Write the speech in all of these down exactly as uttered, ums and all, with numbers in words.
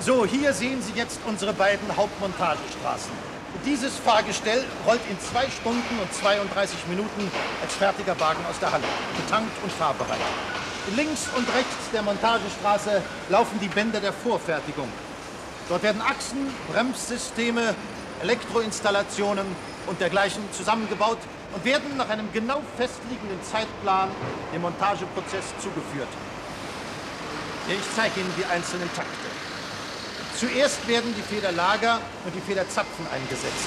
So, hier sehen Sie jetzt unsere beiden Hauptmontagestraßen. Dieses Fahrgestell rollt in zwei Stunden und zweiunddreißig Minuten als fertiger Wagen aus der Halle, betankt und fahrbereit. Links und rechts der Montagestraße laufen die Bänder der Vorfertigung. Dort werden Achsen, Bremssysteme, Elektroinstallationen und dergleichen zusammengebaut und werden nach einem genau festliegenden Zeitplan dem Montageprozess zugeführt. Ja, ich zeige Ihnen die einzelnen Takte. Zuerst werden die Federlager und die Federzapfen eingesetzt.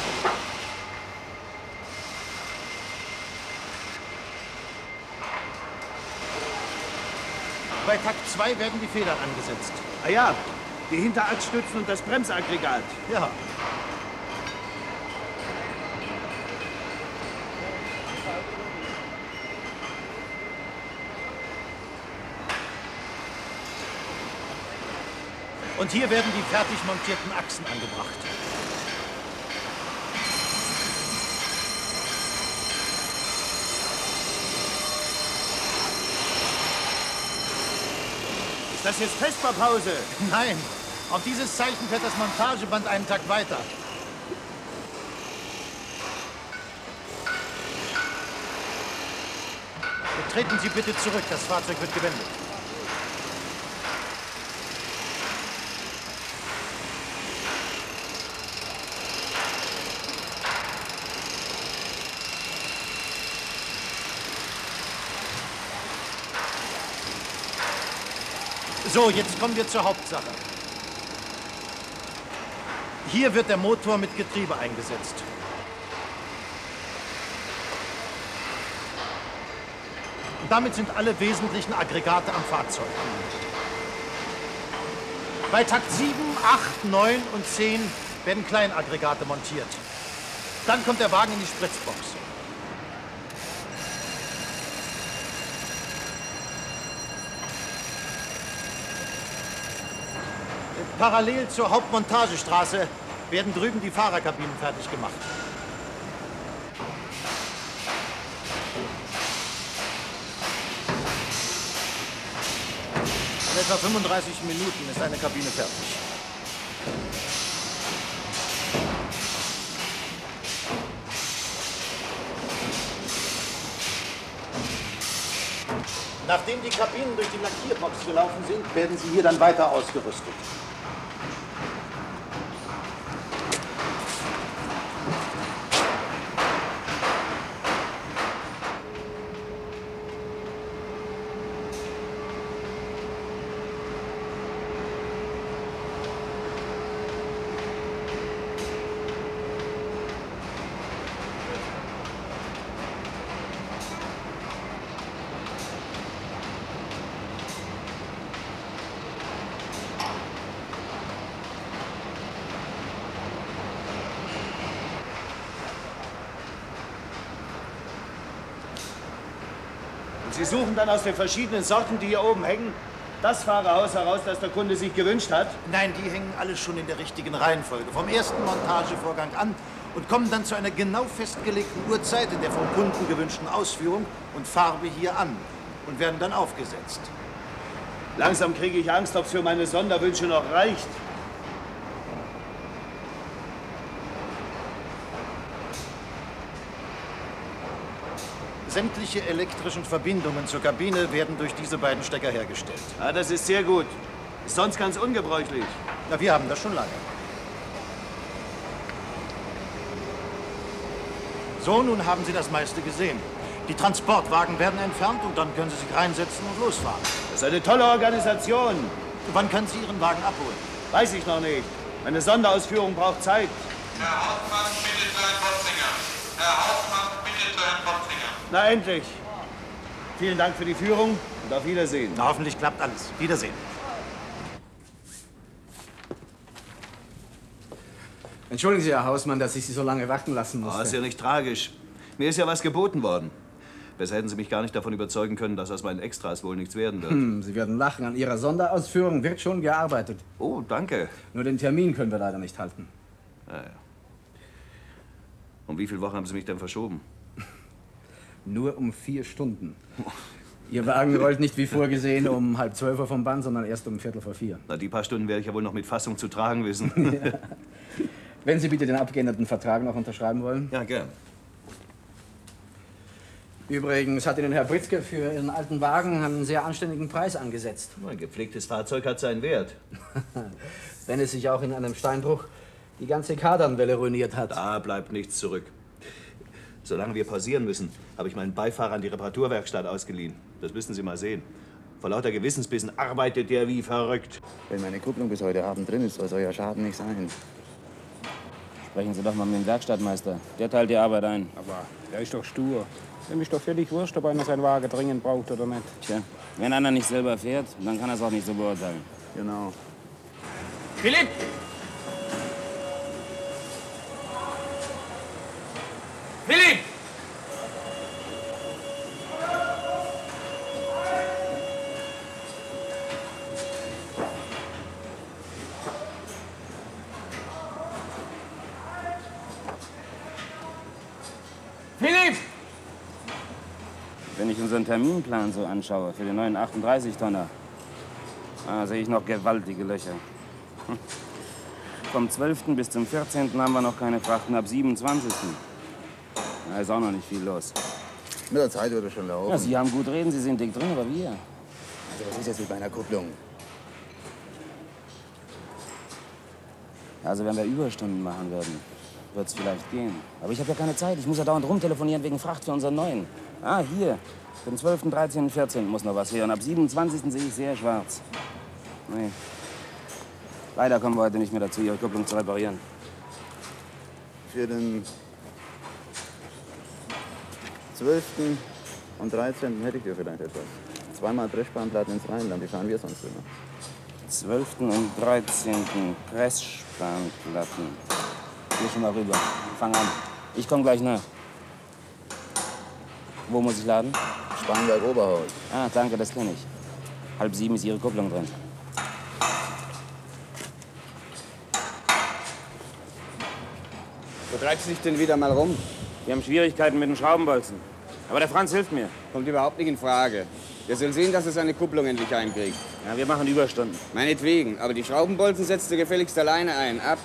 Bei Takt zwei werden die Federn angesetzt. Ah ja, die Hinterachsstützen und das Bremsaggregat. Ja. Und hier werden die fertig montierten Achsen angebracht. Ist das jetzt Vesperpause? Nein, auf dieses Zeichen fährt das Montageband einen Takt weiter. Treten Sie bitte zurück, das Fahrzeug wird gewendet. So, jetzt kommen wir zur Hauptsache. Hier wird der Motor mit Getriebe eingesetzt. Und damit sind alle wesentlichen Aggregate am Fahrzeug. Bei Takt sieben, acht, neun und zehn werden Kleinaggregate montiert. Dann kommt der Wagen in die Spritzbox. Parallel zur Hauptmontagestraße werden drüben die Fahrerkabinen fertig gemacht. In etwa fünfunddreißig Minuten ist eine Kabine fertig. Nachdem die Kabinen durch die Lackierbox gelaufen sind, werden sie hier dann weiter ausgerüstet. Sie suchen dann aus den verschiedenen Sorten, die hier oben hängen, das Fahrerhaus heraus, das der Kunde sich gewünscht hat? Nein, die hängen alle schon in der richtigen Reihenfolge, vom ersten Montagevorgang an und kommen dann zu einer genau festgelegten Uhrzeit in der vom Kunden gewünschten Ausführung und Farbe hier an und werden dann aufgesetzt. Langsam kriege ich Angst, ob es für meine Sonderwünsche noch reicht. Sämtliche elektrischen Verbindungen zur Kabine werden durch diese beiden Stecker hergestellt. Ah, das ist sehr gut. Ist sonst ganz ungebräuchlich. Na, wir haben das schon lange. So, nun haben Sie das meiste gesehen. Die Transportwagen werden entfernt und dann können Sie sich reinsetzen und losfahren. Das ist eine tolle Organisation. Wann können Sie Ihren Wagen abholen? Weiß ich noch nicht. Meine Sonderausführung braucht Zeit. Herr Hauptmann, bitte zu Herrn Potzinger. Herr Hauptmann, bitte zu Herrn Potzinger. Na endlich. Vielen Dank für die Führung und auf Wiedersehen. Na, hoffentlich klappt alles. Wiedersehen. Entschuldigen Sie, Herr Hausmann, dass ich Sie so lange warten lassen musste. Oh, ist ja nicht tragisch. Mir ist ja was geboten worden. Besser hätten Sie mich gar nicht davon überzeugen können, dass aus meinen Extras wohl nichts werden wird. Hm, Sie werden lachen. An Ihrer Sonderausführung wird schon gearbeitet. Oh, danke. Nur den Termin können wir leider nicht halten. Ja, ja. Um wie viele Wochen haben Sie mich denn verschoben? Nur um vier Stunden. Ihr Wagen rollt nicht wie vorgesehen um halb zwölf Uhr vom Band, sondern erst um Viertel vor vier. Na, die paar Stunden werde ich ja wohl noch mit Fassung zu tragen wissen. Ja. Wenn Sie bitte den abgeänderten Vertrag noch unterschreiben wollen. Ja, gern. Übrigens hat Ihnen Herr Britzke für Ihren alten Wagen einen sehr anständigen Preis angesetzt. Ein gepflegtes Fahrzeug hat seinen Wert. Wenn es sich auch in einem Steinbruch die ganze Kardanwelle ruiniert hat. Da bleibt nichts zurück. Solange wir pausieren müssen, habe ich meinen Beifahrer an die Reparaturwerkstatt ausgeliehen. Das müssen Sie mal sehen. Vor lauter Gewissensbissen arbeitet der wie verrückt. Wenn meine Kupplung bis heute Abend drin ist, soll euer Schaden nicht sein. Sprechen Sie doch mal mit dem Werkstattmeister. Der teilt die Arbeit ein. Aber der ist doch stur. Dem ist doch völlig wurscht, ob einer seinen Wagen dringend braucht oder nicht. Tja, wenn einer nicht selber fährt, dann kann er es auch nicht so beurteilen. Genau. Philipp! Philipp! Philipp! Wenn ich unseren Terminplan so anschaue für den neuen achtunddreißig Tonner, ah, sehe ich noch gewaltige Löcher. Hm. Vom zwölften bis zum vierzehnten haben wir noch keine Frachten, ab siebenundzwanzigsten Da ist auch noch nicht viel los. Mit der Zeit wird es schon laufen. Ja, Sie haben gut reden, Sie sind dick drin, aber wir. Also was ist jetzt mit meiner Kupplung? Also wenn wir Überstunden machen würden, wird es vielleicht gehen. Aber ich habe ja keine Zeit. Ich muss ja dauernd rumtelefonieren wegen Fracht für unseren neuen. Ah, hier. Vom zwölften, dreizehnten, vierzehnten muss noch was her. Und ab siebenundzwanzigsten sehe ich sehr schwarz. Nee. Leider kommen wir heute nicht mehr dazu, Ihre Kupplung zu reparieren. Für den zwölften und dreizehnten hätte ich dir vielleicht etwas. Zweimal Pressspanplatten ins Rheinland, die fahren wir sonst immer. zwölften und dreizehnten Pressspanplatten. Geh schon mal rüber. Fang an. Ich komme gleich nach. Wo muss ich laden? Spanberg Oberhaus. Ah, danke, das kenne ich. Halb sieben ist Ihre Kupplung drin. Wo treibst du dich denn wieder mal rum? Wir haben Schwierigkeiten mit den Schraubenbolzen. Aber der Franz hilft mir. Kommt überhaupt nicht in Frage. Der soll sehen, dass er seine Kupplung endlich einkriegt. Ja, wir machen Überstunden. Meinetwegen. Aber die Schraubenbolzen setzt du gefälligst alleine ein. Ab.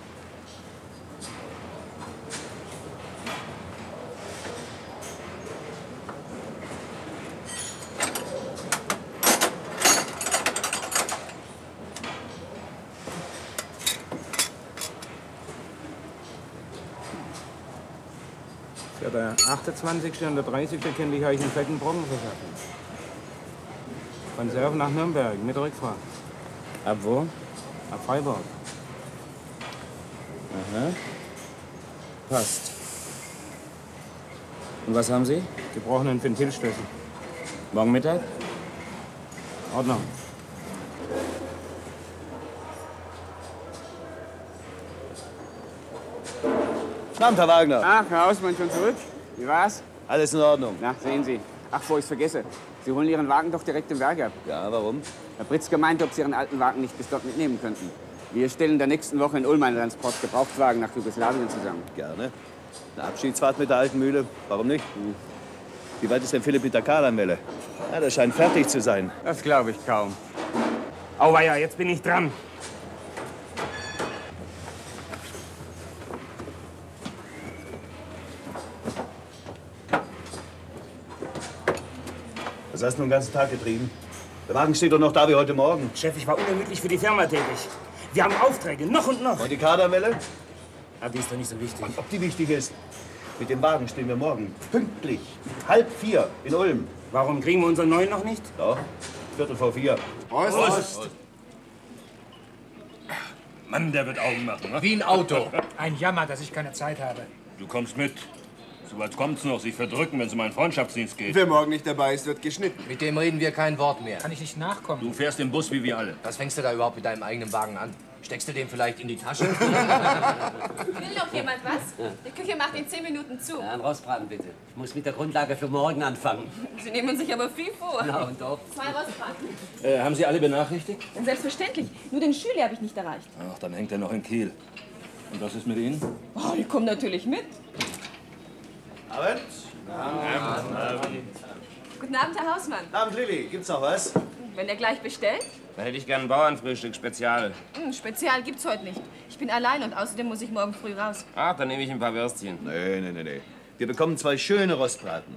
Ja, der achtundzwanzigste und der dreißigste könnte ich euch einen fetten Brocken verschaffen. Von Serve nach Nürnberg mit Rückfahrt. Ab wo? Ab Freiburg. Aha. Passt. Und was haben Sie? Gebrochenen Ventilstößel. Morgen Mittag? Ordnung. Guten Abend, Herr Wagner. Ach, Herr Hausmann, schon zurück? Wie war's? Alles in Ordnung. Na, sehen Sie. Ach, bevor ich's vergesse. Sie holen Ihren Wagen doch direkt im Werk ab. Ja, warum? Herr Britzke meinte, ob Sie Ihren alten Wagen nicht bis dort mitnehmen könnten. Wir stellen in der nächsten Woche in Ulm einen Transport-Gebrauchtwagen nach Jugoslawien zusammen. Gerne. Eine Abschiedsfahrt mit der alten Mühle. Warum nicht? Wie weit ist denn Philipp mit der Kardanwelle? Ja, der scheint fertig zu sein. Das glaube ich kaum. Auweia, jetzt bin ich dran. Was hast du den ganzen Tag getrieben? Der Wagen steht doch noch da wie heute Morgen. Chef, ich war unermüdlich für die Firma tätig. Wir haben Aufträge, noch und noch. Und die Kardanwelle? Aber die ist doch nicht so wichtig. Ob die wichtig ist? Mit dem Wagen stehen wir morgen pünktlich, halb vier in Ulm. Warum kriegen wir unseren neuen noch nicht? Doch, Viertel vor vier. Prost. Prost. Mann, der wird Augen machen, ne? Wie ein Auto. Ein Jammer, dass ich keine Zeit habe. Du kommst mit. So weit kommt's noch, sich verdrücken, wenn es um einen Freundschaftsdienst geht. Wer morgen nicht dabei ist, wird geschnitten. Mit dem reden wir kein Wort mehr. Kann ich nicht nachkommen? Du fährst im Bus wie wir alle. Was fängst du da überhaupt mit deinem eigenen Wagen an? Steckst du den vielleicht in die Tasche? Will noch jemand was? Die Küche macht in zehn Minuten zu. Ja, ein Rostbraten bitte. Ich muss mit der Grundlage für morgen anfangen. Sie nehmen sich aber viel vor. Na und doch. Zwei Rostbraten. Äh, haben Sie alle benachrichtigt? Selbstverständlich. Nur den Schüler habe ich nicht erreicht. Ach, dann hängt er noch in Kiel. Und was ist mit Ihnen? Oh, ich komme natürlich mit. Abend. Abend. Guten Abend, Herr Hausmann. Abend, Lilli. Gibt's noch was? Wenn er gleich bestellt? Da hätte ich gern ein Bauernfrühstück, Spezial. Hm, Spezial gibt's heute nicht. Ich bin allein und außerdem muss ich morgen früh raus. Ach, dann nehme ich ein paar Würstchen. Nee, nee, nee, nee. Wir bekommen zwei schöne Rostbraten.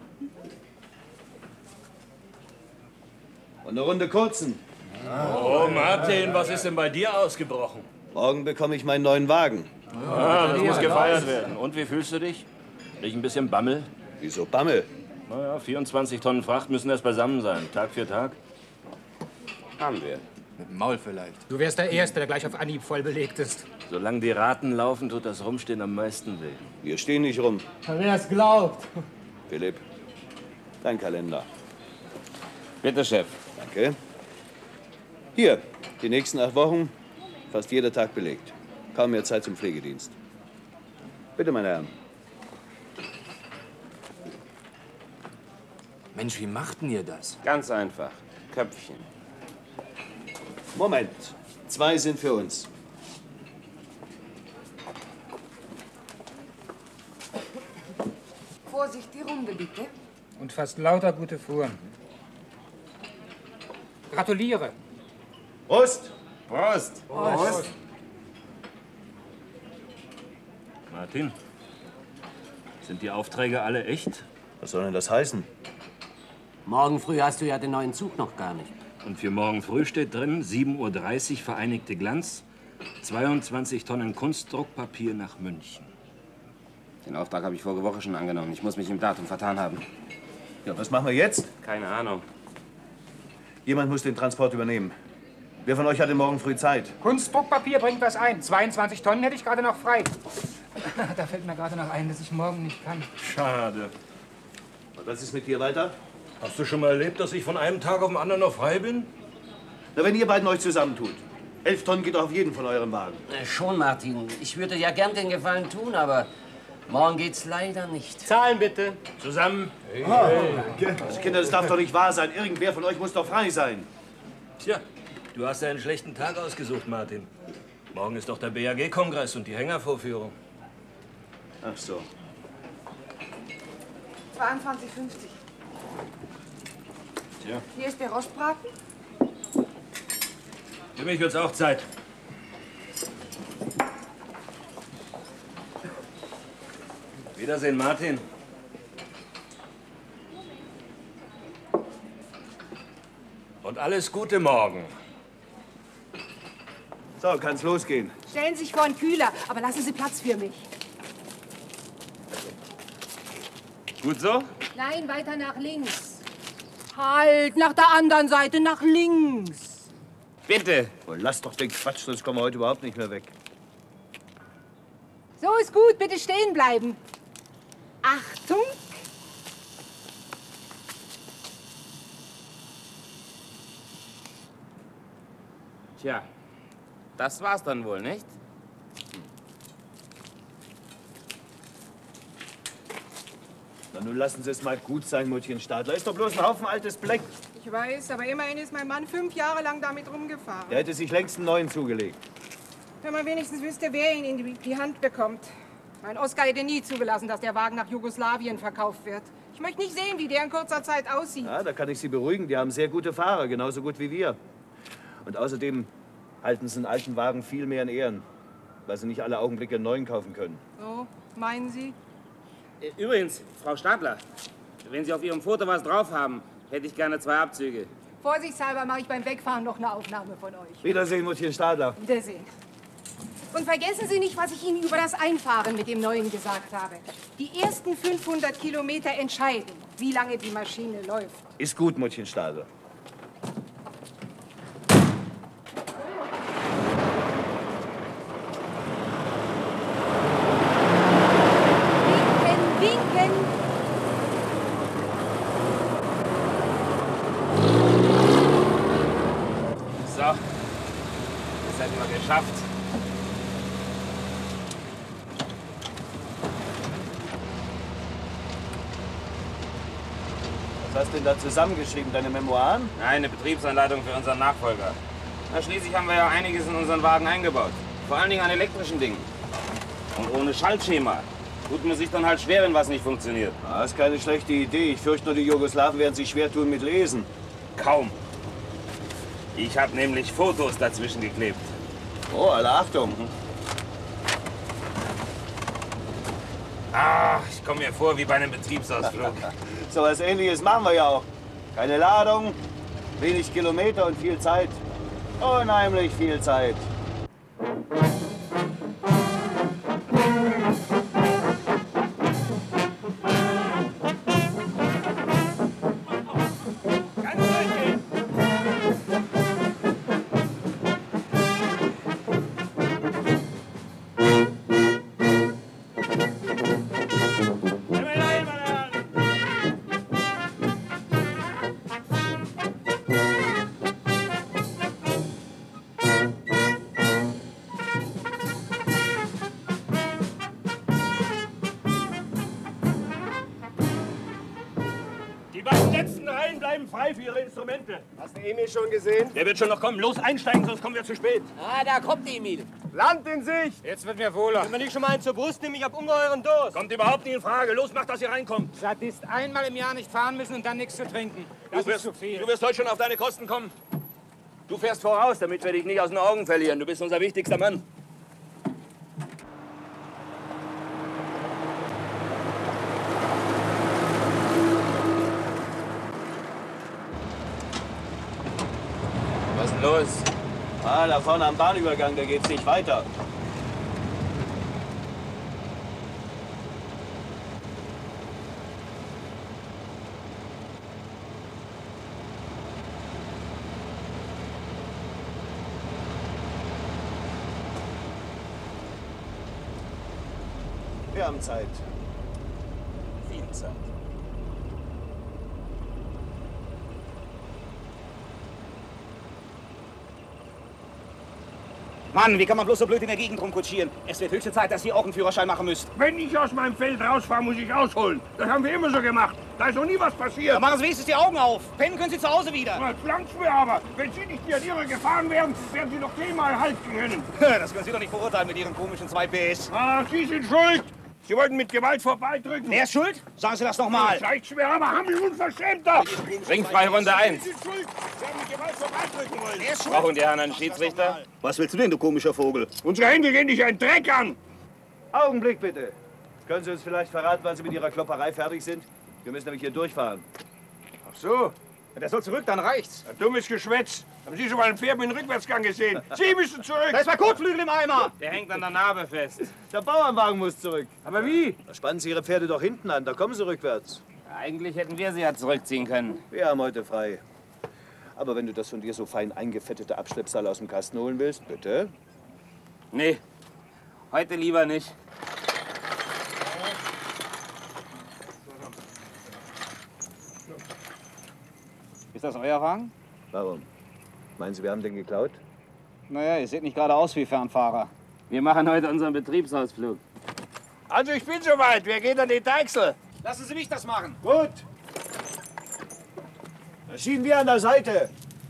Und eine Runde kurzen. Oh, Martin, was ist denn bei dir ausgebrochen? Morgen bekomme ich meinen neuen Wagen. Ah, das muss gefeiert werden. Und wie fühlst du dich? Nicht ein bisschen Bammel? Wieso Bammel? Naja, vierundzwanzig Tonnen Fracht müssen erst beisammen sein. Tag für Tag. Haben wir. Mit dem Maul vielleicht. Du wärst der Erste, der gleich auf Anhieb voll belegt ist. Solange die Raten laufen, tut das Rumstehen am meisten weh. Wir stehen nicht rum. Wer es glaubt. Philipp, dein Kalender. Bitte, Chef. Danke. Hier, die nächsten acht Wochen, fast jeder Tag belegt. Kaum mehr Zeit zum Pflegedienst. Bitte, meine Herren. Mensch, wie machten ihr das? Ganz einfach. Köpfchen. Moment. Zwei sind für uns. Vorsicht, die Runde bitte. Und fast lauter gute Fuhren. Gratuliere. Prost! Prost! Prost! Martin, sind die Aufträge alle echt? Was soll denn das heißen? Morgen früh hast du ja den neuen Zug noch gar nicht. Und für morgen früh steht drin, sieben Uhr dreißig Vereinigte Glanz, zweiundzwanzig Tonnen Kunstdruckpapier nach München. Den Auftrag habe ich vorige Woche schon angenommen. Ich muss mich im Datum vertan haben. Ja, was machen wir jetzt? Keine Ahnung. Jemand muss den Transport übernehmen. Wer von euch hatte morgen früh Zeit? Kunstdruckpapier bringt was ein. zweiundzwanzig Tonnen hätte ich gerade noch frei. Da fällt mir gerade noch ein, dass ich morgen nicht kann. Schade. Und was ist mit dir weiter? Hast du schon mal erlebt, dass ich von einem Tag auf den anderen noch frei bin? Na, wenn ihr beiden euch zusammentut. Elf Tonnen geht auf jeden von eurem Wagen. Äh, schon, Martin. Ich würde ja gern den Gefallen tun, aber morgen geht's leider nicht. Zahlen bitte. Zusammen. Hey. Hey. Also, Kinder, das darf doch nicht wahr sein. Irgendwer von euch muss doch frei sein. Tja, du hast ja einen schlechten Tag ausgesucht, Martin. Morgen ist doch der B A G-Kongress und die Hängervorführung. Ach so. zweiundzwanzig fünfzig. Tja, Hier ist der Rostbraten. für mich wird's auch Zeit. Wiedersehen, Martin. Und alles Gute morgen. So, kann's losgehen. Stellen Sie sich vor einen Kühler, aber lassen Sie Platz für mich. Gut so? Nein, weiter nach links. Halt, nach der anderen Seite, nach links. Bitte. Oh, lass doch den Quatsch, sonst kommen wir heute überhaupt nicht mehr weg. So ist gut, bitte stehen bleiben. Achtung. Tja, das war's dann wohl, nicht? Na, nun lassen Sie es mal gut sein, Muttchen Stadler. Ist doch bloß ein Haufen altes Blech. Ich weiß, aber immerhin ist mein Mann fünf Jahre lang damit rumgefahren. Der hätte sich längst einen neuen zugelegt. Wenn man wenigstens wüsste, wer ihn in die, die Hand bekommt. Mein Oskar hätte nie zugelassen, dass der Wagen nach Jugoslawien verkauft wird. Ich möchte nicht sehen, wie der in kurzer Zeit aussieht. Ja, da kann ich Sie beruhigen. Die haben sehr gute Fahrer, genauso gut wie wir. Und außerdem halten Sie einen alten Wagen viel mehr in Ehren, weil Sie nicht alle Augenblicke einen neuen kaufen können. So, meinen Sie? Übrigens, Frau Stadler, wenn Sie auf Ihrem Foto was drauf haben, hätte ich gerne zwei Abzüge. Vorsichtshalber mache ich beim Wegfahren noch eine Aufnahme von euch. Wiedersehen, Muttchen Stadler. Wiedersehen. Und vergessen Sie nicht, was ich Ihnen über das Einfahren mit dem Neuen gesagt habe. Die ersten fünfhundert Kilometer entscheiden, wie lange die Maschine läuft. Ist gut, Muttchen Stadler. Winken! So, das hätten wir geschafft. Was hast du denn da zusammengeschrieben? Deine Memoiren? Nein, eine Betriebsanleitung für unseren Nachfolger. Na, schließlich haben wir ja einiges in unseren Wagen eingebaut. Vor allen Dingen an elektrischen Dingen. Und ohne Schaltschema tut man sich dann halt schwer, wenn was nicht funktioniert. Das ist keine schlechte Idee. Ich fürchte nur, die Jugoslawen werden sich schwer tun mit Lesen. Kaum. Ich habe nämlich Fotos dazwischen geklebt. Oh, alle Achtung. Ah, ich komme mir vor wie bei einem Betriebsausflug. So was Ähnliches machen wir ja auch. Keine Ladung, wenig Kilometer und viel Zeit. Unheimlich viel Zeit. Für Ihre Instrumente. Hast du Emil schon gesehen? Der wird schon noch kommen. Los, einsteigen, sonst kommen wir zu spät. Ah, da kommt Emil. Land in Sicht. Jetzt wird mir wohler. Wenn wir nicht schon mal einen zur Brust nehmen, ich hab ungeheuren Durst. Kommt überhaupt nicht in Frage. Los, macht, dass ihr reinkommt. Sadist, einmal im Jahr nicht fahren müssen und dann nichts zu trinken. Das du wirst, ist zu viel. Du wirst heute schon auf deine Kosten kommen. Du fährst voraus, damit wir dich nicht aus den Augen verlieren. Du bist unser wichtigster Mann. Was ist denn los? Ah, da vorne am Bahnübergang, da geht's nicht weiter. Wir haben Zeit. Viel Zeit. Mann, wie kann man bloß so blöd in der Gegend rumkutschieren? Es wird höchste Zeit, dass ihr auch einen Führerschein machen müsst. Wenn ich aus meinem Feld rausfahre, muss ich ausholen. Das haben wir immer so gemacht. Da ist noch nie was passiert. Dann machen Sie wenigstens die Augen auf. Pennen können Sie zu Hause wieder. Das flankt mir aber. Wenn Sie nicht mehr an Ihre gefahren wären, werden Sie noch zehnmal halten können. Das können Sie doch nicht verurteilen mit Ihren komischen zwei P S. Ah, Sie sind schuld. Sie wollten mit Gewalt vorbeidrücken. Wer ist schuld? Sagen Sie das noch mal. Vielleicht schwer, aber haben Sie unverschämter. Ringfrei Runde eins. Sie sind schuld. Sie haben mit Gewalt vorbeidrücken wollen. Wer ist schuld? Brauchen die Herren einen Schiedsrichter? Was willst du denn, du komischer Vogel? Unsere Hände gehen dich einen Dreck an. Augenblick bitte. Können Sie uns vielleicht verraten, wann Sie mit Ihrer Klopperei fertig sind? Wir müssen nämlich hier durchfahren. Ach so. Der soll zurück, dann reicht's. Ein dummes Geschwätz. Haben Sie schon mal ein Pferd mit dem Rückwärtsgang gesehen? Sie müssen zurück. Da ist mein Kotflügel im Eimer. Der hängt an der Narbe fest. Der Bauernwagen muss zurück. Aber wie? Da spannen Sie Ihre Pferde doch hinten an, da kommen Sie rückwärts. Eigentlich hätten wir sie ja zurückziehen können. Wir haben heute frei. Aber wenn du das von dir so fein eingefettete Abschleppseil aus dem Kasten holen willst, bitte. Nee, heute lieber nicht. Ist das euer Wagen? Warum? Meinen Sie, wir haben den geklaut? Naja, ihr seht nicht gerade aus wie Fernfahrer. Wir machen heute unseren Betriebsausflug. Also ich bin soweit. Wir gehen an die Deichsel. Lassen Sie mich das machen. Gut. Da schieben wir an der Seite.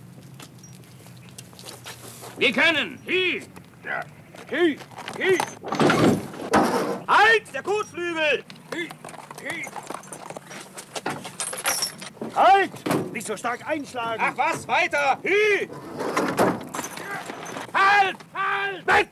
Wir können. Hi. Ja. Hi. Hi. Halt! Der Kotflügel! Hi. Hi. Halt! Nicht so stark einschlagen. Ach was, weiter! Hi. Halt! Halt! Weg!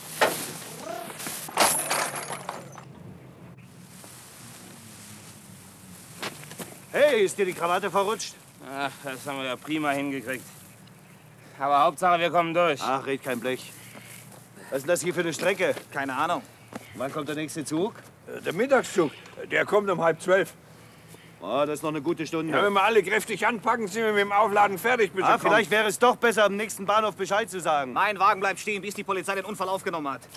Hey, ist dir die Krawatte verrutscht? Ach, das haben wir ja prima hingekriegt. Aber Hauptsache, wir kommen durch. Ach, red kein Blech. Was ist denn das hier für eine Strecke? Keine Ahnung. Wann kommt der nächste Zug? Der Mittagszug, der kommt um halb zwölf. Oh, das ist noch eine gute Stunde. Ja, wenn wir alle kräftig anpacken, sind wir mit dem Aufladen fertig. Bis ah, vielleicht wäre es doch besser, am nächsten Bahnhof Bescheid zu sagen. Mein Wagen bleibt stehen, bis die Polizei den Unfall aufgenommen hat.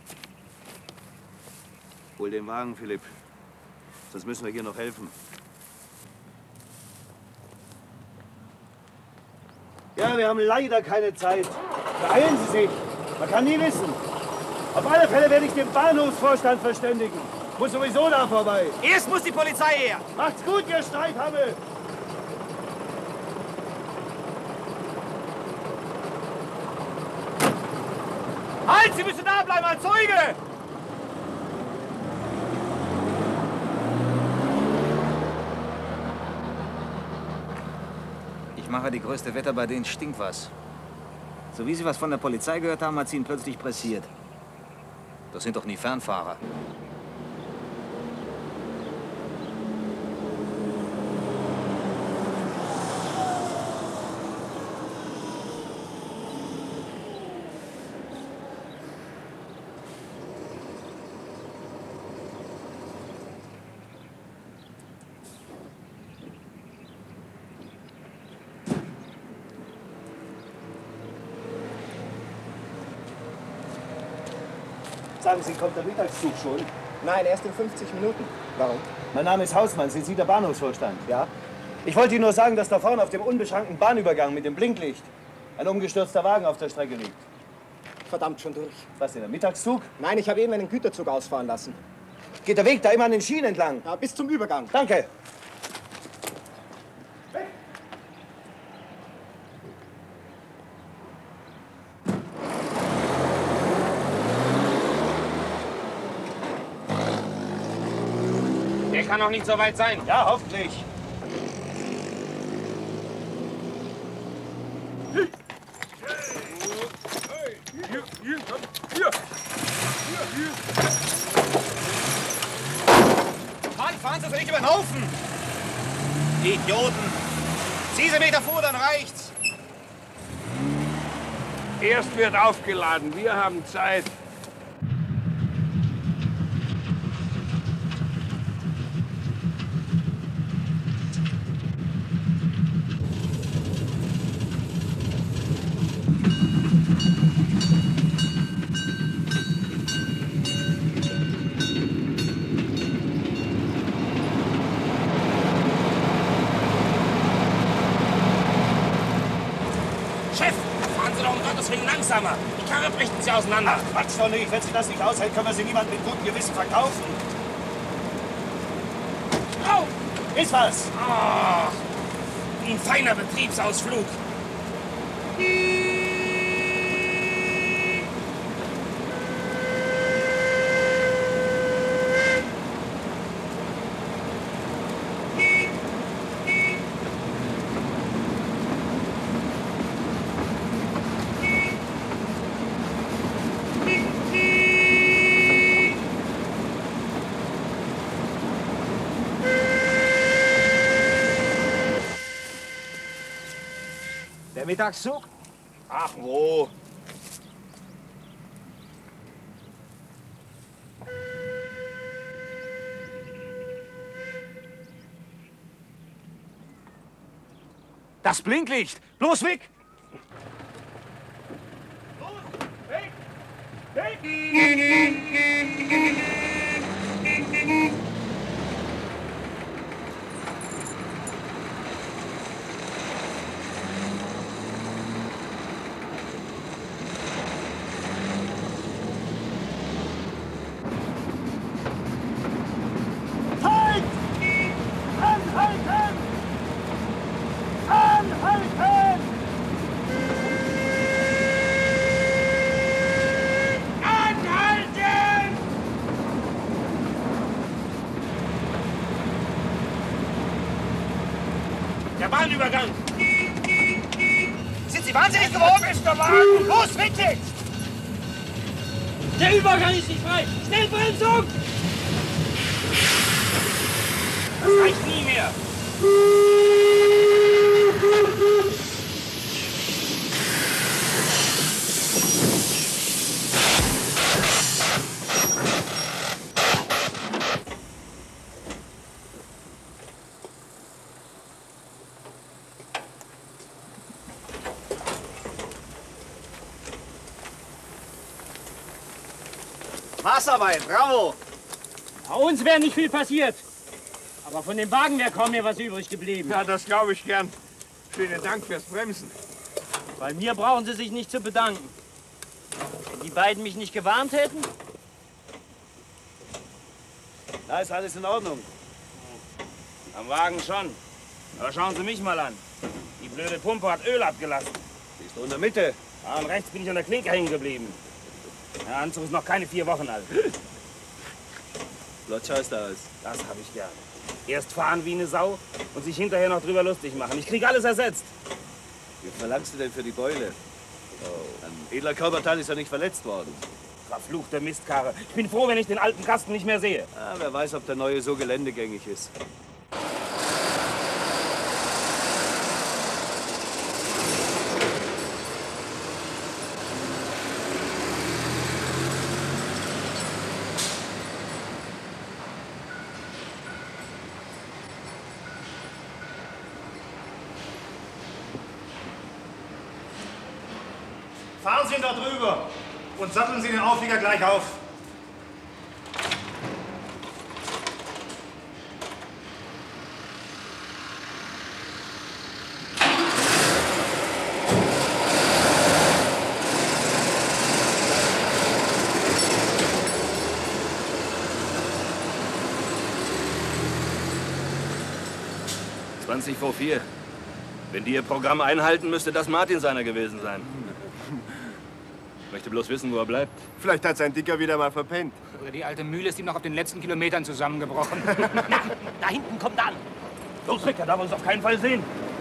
Hol den Wagen, Philipp. Sonst müssen wir hier noch helfen. Ja, wir haben leider keine Zeit. Beeilen Sie sich. Man kann nie wissen. Auf alle Fälle werde ich den Bahnhofsvorstand verständigen. Muss sowieso da vorbei. Erst muss die Polizei her. Macht's gut, ihr Streithammel. Halt, Sie müssen da bleiben als Zeuge. Ich mache die größte Wette, bei denen stinkt was. So wie Sie was von der Polizei gehört haben, hat sie ihn plötzlich pressiert. Das sind doch nie Fernfahrer. Sagen Sie, kommt der Mittagszug schon? Nein, erst in fünfzig Minuten. Warum? Mein Name ist Hausmann, sind Sie der Bahnhofsvorstand? Ja. Ich wollte Ihnen nur sagen, dass da vorne auf dem unbeschrankten Bahnübergang mit dem Blinklicht ein umgestürzter Wagen auf der Strecke liegt. Verdammt, schon durch. Was denn, der Mittagszug? Nein, ich habe eben einen Güterzug ausfahren lassen. Geht der Weg da immer an den Schienen entlang? Ja, bis zum Übergang. Danke. Der kann noch nicht so weit sein. Ja, hoffentlich. Mann, fahren Sie nicht über den Haufen! Idioten! Zieh Sie Meter vor, dann reicht's! Erst wird aufgeladen, wir haben Zeit. Langsamer. Die Karre bricht sie auseinander. Ach, Quatsch doch nicht. Wenn sie das nicht aushält, können wir sie niemandem mit gutem Gewissen verkaufen. Au! Ist was? Oh, ein feiner Betriebsausflug. Mittagszug? Ach, wo? Das Blinklicht! Los, weg! Los, weg! Weg! Der Bahnübergang! Sind Sie wahnsinnig geworden? Bester Wagen! Los, weg jetzt! Der Übergang ist nicht frei! Schnellbremsung! Das reicht nie mehr! Maßarbeit, bravo! Bei uns wäre nicht viel passiert. Aber von dem Wagen wäre kaum mehr was übrig geblieben. Ja, das glaube ich gern. Vielen Dank fürs Bremsen. Bei mir brauchen Sie sich nicht zu bedanken. Wenn die beiden mich nicht gewarnt hätten. Da ist alles in Ordnung. Am Wagen schon. Aber schauen Sie mich mal an. Die blöde Pumpe hat Öl abgelassen. Die ist in der Mitte. Ah, und rechts bin ich an der Klinke hängen geblieben. Der Anzug ist noch keine vier Wochen alt. Lotsch heißt er aus. Das habe ich gern. Erst fahren wie eine Sau und sich hinterher noch drüber lustig machen. Ich krieg alles ersetzt. Wie verlangst du denn für die Beule? Oh. Ein edler Körperteil ist ja nicht verletzt worden. Verfluchte Mistkarre. Ich bin froh, wenn ich den alten Kasten nicht mehr sehe. Ah, wer weiß, ob der neue so geländegängig ist. Fahren Sie ihn da drüber und satteln Sie den Auflieger gleich auf. zwanzig vor vier. Wenn die ihr Programm einhalten, müsste das Martin seiner gewesen sein. Ich möchte bloß wissen, wo er bleibt. Vielleicht hat sein Dicker wieder mal verpennt. Oder die alte Mühle ist ihm noch auf den letzten Kilometern zusammengebrochen. Na, da hinten kommt er an. Los, Rick, er darf uns auf keinen Fall sehen.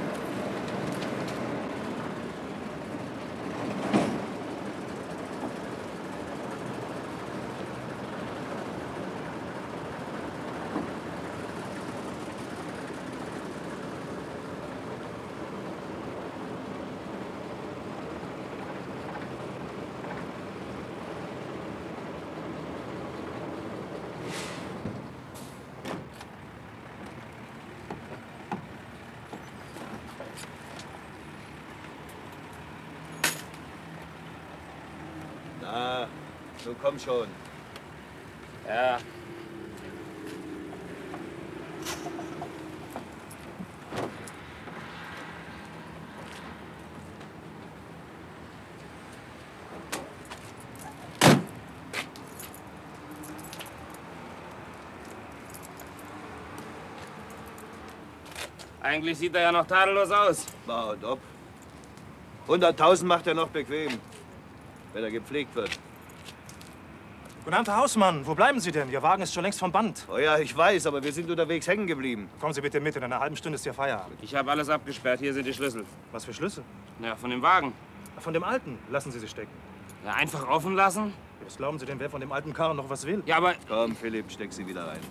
Na, so komm schon. Ja. Eigentlich sieht er ja noch tadellos aus. Na und ob. hunderttausend macht er noch bequem, wenn er gepflegt wird. Guten Abend, Herr Hausmann. Wo bleiben Sie denn? Ihr Wagen ist schon längst vom Band. Oh ja, ich weiß, aber wir sind unterwegs hängen geblieben. Kommen Sie bitte mit. In einer halben Stunde ist Ihr Feierabend. Ich habe alles abgesperrt. Hier sind die Schlüssel. Was für Schlüssel? Ja, von dem Wagen. Von dem alten. Lassen Sie sie stecken. Ja, einfach offen lassen? Was glauben Sie denn, wer von dem alten Karren noch was will? Ja, aber... Komm, Philipp, steck sie wieder rein.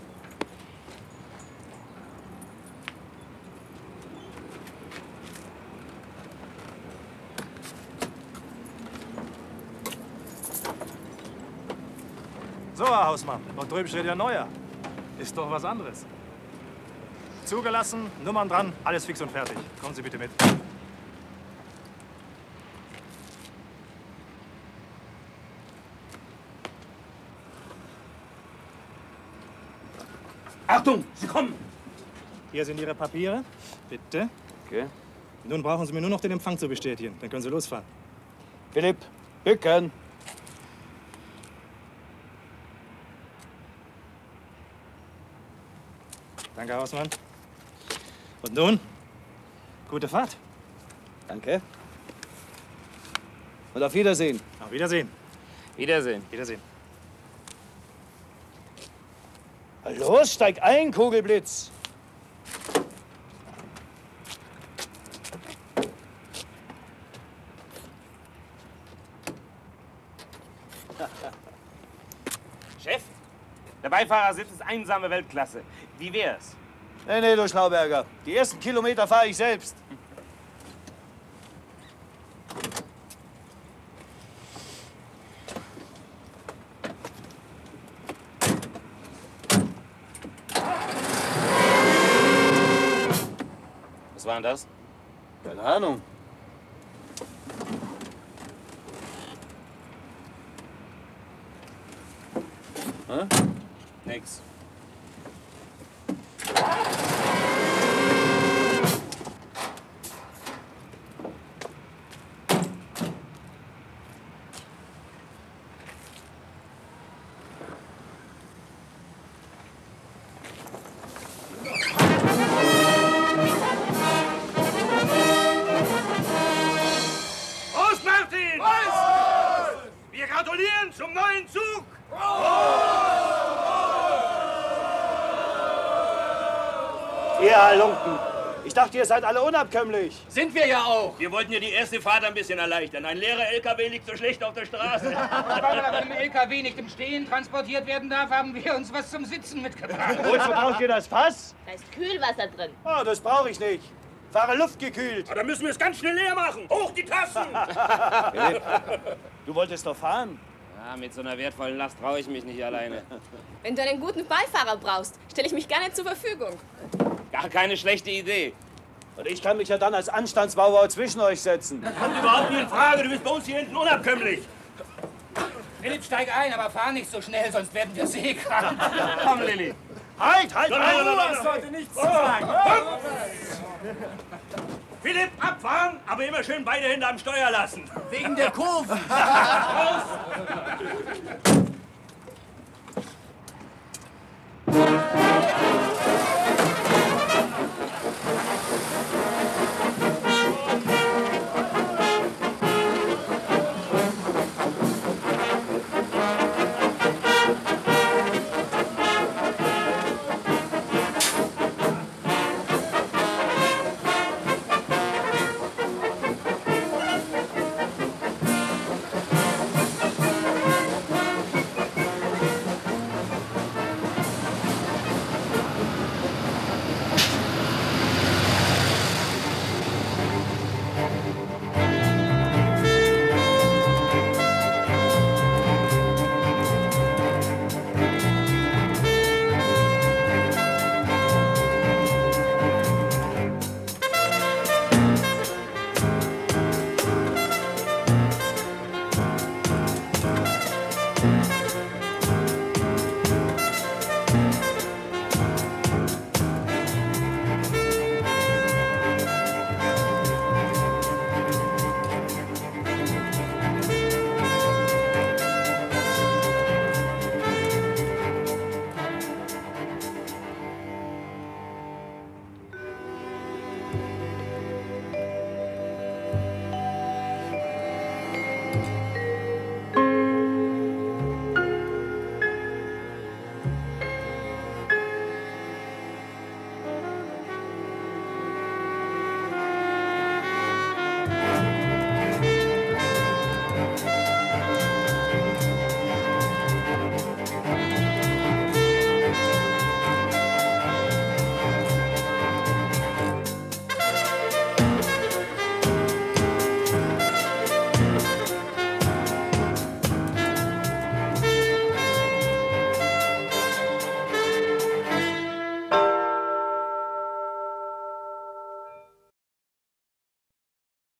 So, Herr Hausmann, dort drüben steht ja neuer. Ist doch was anderes. Zugelassen, Nummern dran, alles fix und fertig. Kommen Sie bitte mit. Achtung, Sie kommen! Hier sind Ihre Papiere. Bitte. Okay. Nun brauchen Sie mir nur noch den Empfang zu bestätigen. Dann können Sie losfahren. Philipp, bücken. Danke, Herr Hausmann. Und nun, gute Fahrt. Danke. Und auf Wiedersehen. Auf Wiedersehen. Wiedersehen. Wiedersehen. Los, steig ein, Kugelblitz. Chef, der Beifahrersitz ist einsame Weltklasse. Wie wär's? Nee, nee, du Schlauberger. Die ersten Kilometer fahre ich selbst. Was war denn das? Keine Ahnung. Hä? Nix. Prost, Martin! Wir gratulieren zum neuen Zug! Ihr Halunken, Ich dachte, ihr seid alle unabkömmlich. Sind wir ja auch. Wir wollten dir die erste Fahrt ein bisschen erleichtern. Ein leerer L K W liegt so schlecht auf der Straße. Weil aber im L K W nicht im Stehen transportiert werden darf, haben wir uns was zum Sitzen mitgebracht. Wozu braucht ihr das Fass? Da ist Kühlwasser drin. Oh, das brauche ich nicht. Fahre luftgekühlt. Da müssen wir es ganz schnell leer machen. Hoch die Tassen! Philipp, du wolltest doch fahren. Ja, mit so einer wertvollen Last traue ich mich nicht alleine. Wenn du einen guten Beifahrer brauchst, stelle ich mich gerne zur Verfügung. Gar keine schlechte Idee. Und ich kann mich ja dann als Anstandsbauer zwischen euch setzen. Kommt überhaupt nie in Frage. Du bist bei uns hier hinten unabkömmlich. Philipp, steig ein, aber fahr nicht so schnell, sonst werden wir seekrank. Komm, Lilli. Halt, halt, Nein, halt! nein, nein, nein, Du hast heute nichts zu Oh, sagen. oh. Philipp, abfahren, aber immer schön beide Hände am Steuer lassen. Wegen der Kurven. Raus!